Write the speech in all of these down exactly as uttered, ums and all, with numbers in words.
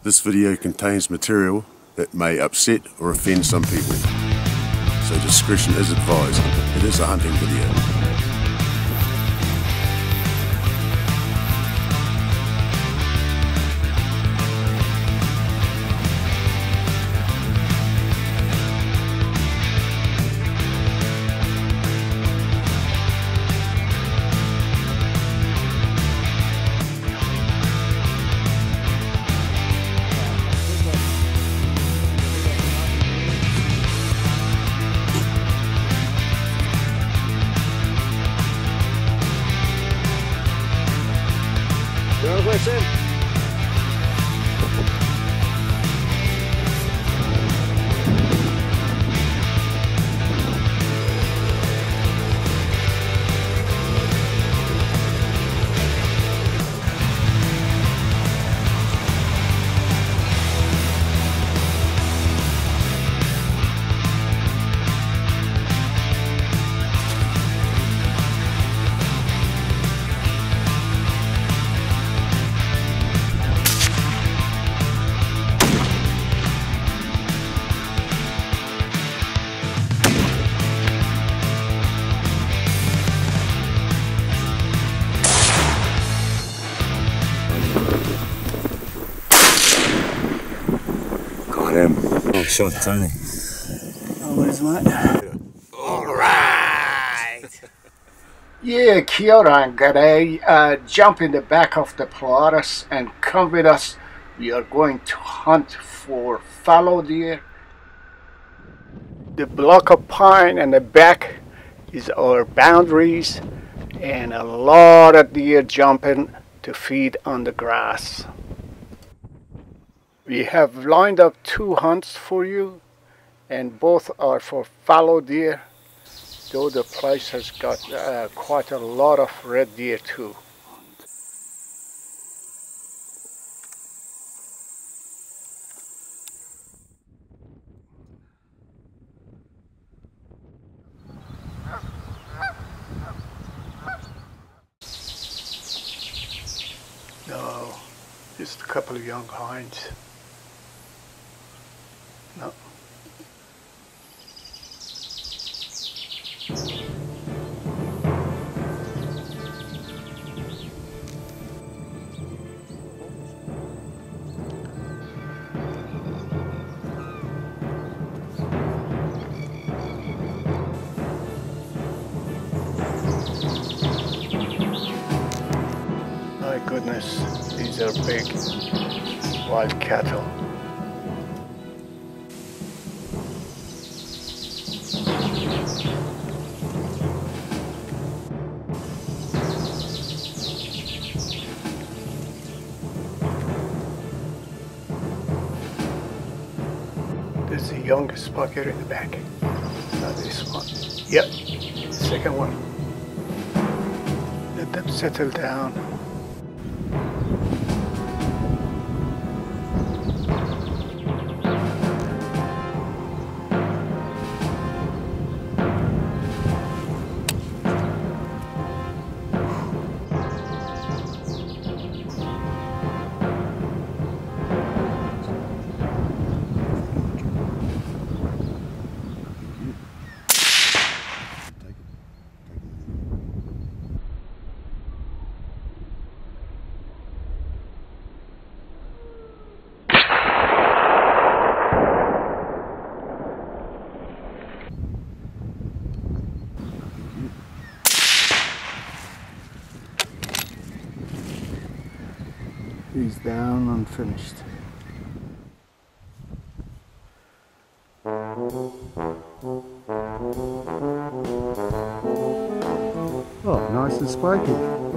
This video contains material that may upset or offend some people, so discretion is advised. It is a hunting video. Listen. Oh, shot Tony. Oh, where's mate? All right. Yeah, kia ora and g'day. Uh, jump in the back of the Polaris and come with us. We are going to hunt for fallow deer. The block of pine and the back is our boundaries, and a lot of deer jumping to feed on the grass. We have lined up two hunts for you, and both are for fallow deer, though the place has got uh, quite a lot of red deer too. No, just a couple of young hinds. No. My goodness, these are big wild cattle. This is the youngest spot here in the back. Not this one. Yep, second one. Let them settle down. He's down, unfinished. Oh, nice and spiky.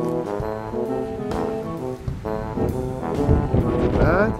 Not too bad.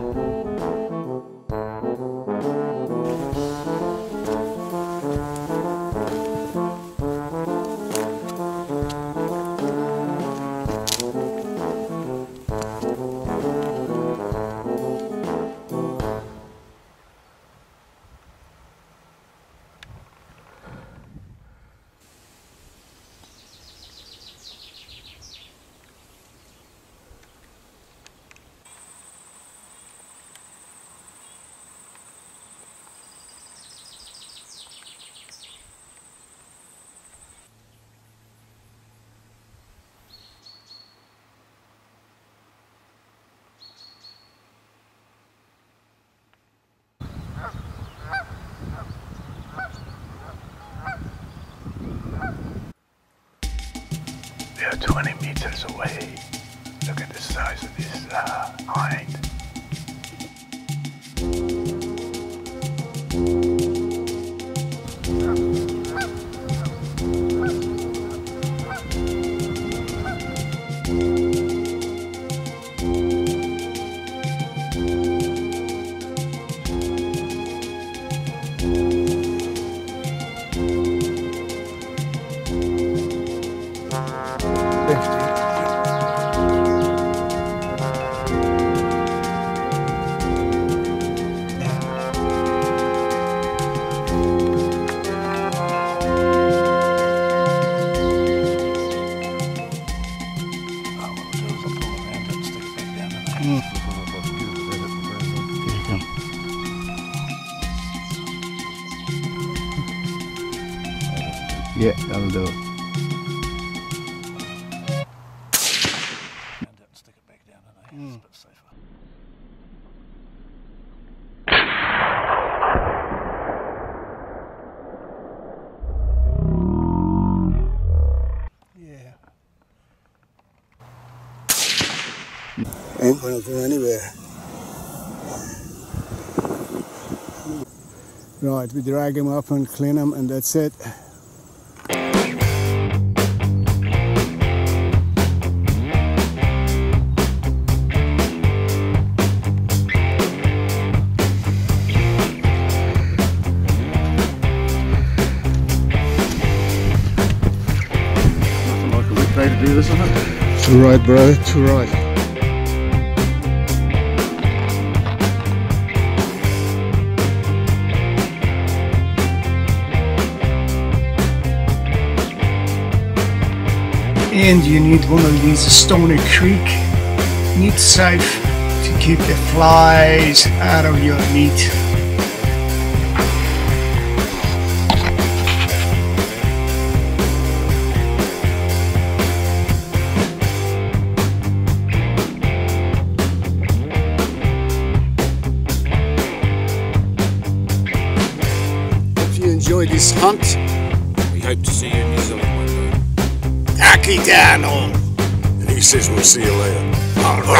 twenty meters away. Look at the size of this uh, hind. Yeah, that'll do it. And stick it back down in there. It's a bit safer. Yeah. Ain't gonna go anywhere. Right, we drag him up and clean him, and that's it. Nothing like a weekday to do this, isn't it? Too right, bro, too right. And you need one of these Stony Creek meat safe to keep the flies out of your meat. If you enjoyed this hunt, We hope to see you in New Zealand one day. Taki down on. And he says we'll see you later. All right.